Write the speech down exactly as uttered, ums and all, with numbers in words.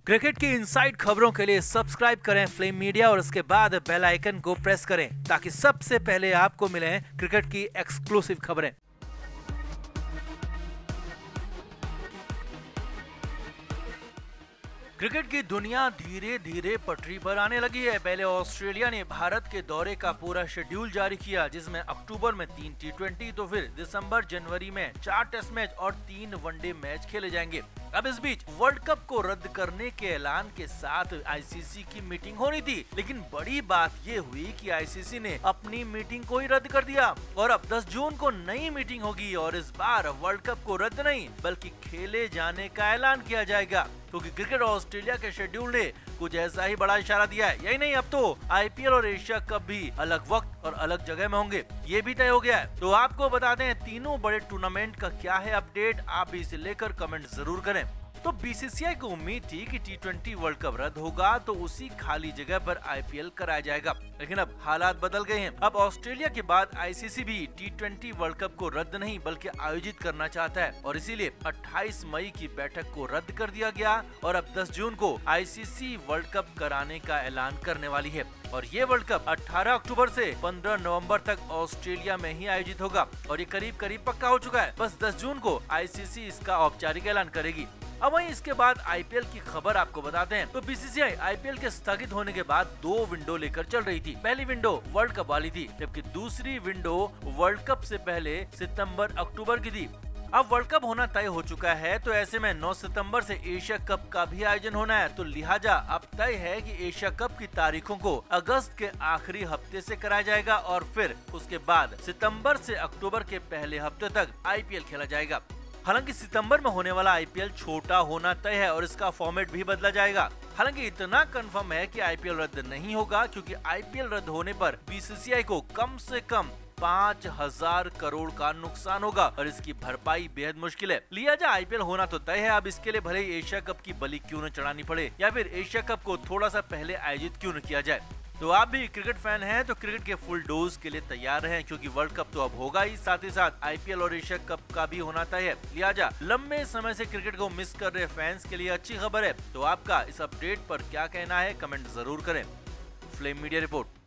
Cricket की inside खबरों के लिए सब्सक्राइब करें फ्लेम मीडिया और उसके बाद बेल आइकन को प्रेस करें ताकि सबसे पहले आपको मिले क्रिकेट की एक्सक्लूसिव खबरें। क्रिकेट की दुनिया धीरे धीरे पटरी पर आने लगी है। पहले ऑस्ट्रेलिया ने भारत के दौरे का पूरा शेड्यूल जारी किया, जिसमें अक्टूबर में तीन टी ट्वेंटी तो फिर दिसंबर जनवरी में चार टेस्ट मैच और तीन वनडे मैच खेले जाएंगे। अब इस बीच वर्ल्ड कप को रद्द करने के ऐलान के साथ आईसीसी की मीटिंग होनी थी, लेकिन बड़ी बात ये हुई कि आईसीसी ने अपनी मीटिंग को ही रद्द कर दिया और अब दस जून को नई मीटिंग होगी और इस बार वर्ल्ड कप को रद्द नहीं बल्कि खेले जाने का ऐलान किया जाएगा, क्योंकि क्रिकेट ऑस्ट्रेलिया के शेड्यूल ने कुछ ऐसा ही बड़ा इशारा दिया है। यही नहीं, अब तो आईपीएल और एशिया कप भी अलग वक्त और अलग जगह में होंगे, ये भी तय हो गया है। तो आपको बता दें तीनों बड़े टूर्नामेंट का क्या है अपडेट, आप भी इसे लेकर कमेंट जरूर करें। तो बीसीसीआई को उम्मीद थी कि टी ट्वेंटी वर्ल्ड कप रद्द होगा तो उसी खाली जगह पर आईपीएल कराया जाएगा, लेकिन अब हालात बदल गए हैं। अब ऑस्ट्रेलिया के बाद आईसीसी भी टी ट्वेंटी वर्ल्ड कप को रद्द नहीं बल्कि आयोजित करना चाहता है और इसीलिए अट्ठाईस मई की बैठक को रद्द कर दिया गया और अब दस जून को आईसीसी वर्ल्ड कप कराने का ऐलान करने वाली है। और ये वर्ल्ड कप अठारह अक्टूबर से पंद्रह नवंबर तक ऑस्ट्रेलिया में ही आयोजित होगा और ये करीब करीब पक्का हो चुका है। बस दस जून को आईसीसी इसका औपचारिक ऐलान करेगी। अब वहीं इसके बाद आईपीएल की खबर आपको बताते हैं। तो बीसीसीआई आईपीएल के स्थगित होने के बाद दो विंडो लेकर चल रही थी। पहली विंडो वर्ल्ड कप वाली थी, जबकि दूसरी विंडो वर्ल्ड कप से पहले सितंबर अक्टूबर की थी। अब वर्ल्ड कप होना तय हो चुका है, तो ऐसे में नौ सितंबर से एशिया कप का भी आयोजन होना है। तो लिहाजा अब तय है कि एशिया कप की तारीखों को अगस्त के आखिरी हफ्ते से कराया जाएगा और फिर उसके बाद सितंबर से अक्टूबर के पहले हफ्ते तक आईपीएल खेला जाएगा। हालांकि सितंबर में होने वाला आईपीएल छोटा होना तय है और इसका फॉर्मेट भी बदला जाएगा। हालांकि इतना कंफर्म है कि आईपीएल रद्द नहीं होगा, क्योंकि आईपीएल रद्द होने पर बीसीसीआई को कम से कम पाँच हजार करोड़ का नुकसान होगा और इसकी भरपाई बेहद मुश्किल है। लिहाजा आईपीएल होना तो तय है। अब इसके लिए भले ही एशिया कप की बलि क्यों न चढ़ानी पड़े या फिर एशिया कप को थोड़ा सा पहले आयोजित क्यों न किया जाए। तो आप भी क्रिकेट फैन हैं तो क्रिकेट के फुल डोज के लिए तैयार रहें, क्योंकि वर्ल्ड कप तो अब होगा ही, साथ ही साथ आईपीएल और एशिया कप का भी होना तय है। लिहाजा लंबे समय से क्रिकेट को मिस कर रहे फैंस के लिए अच्छी खबर है। तो आपका इस अपडेट पर क्या कहना है, कमेंट जरूर करें। Flame Media report.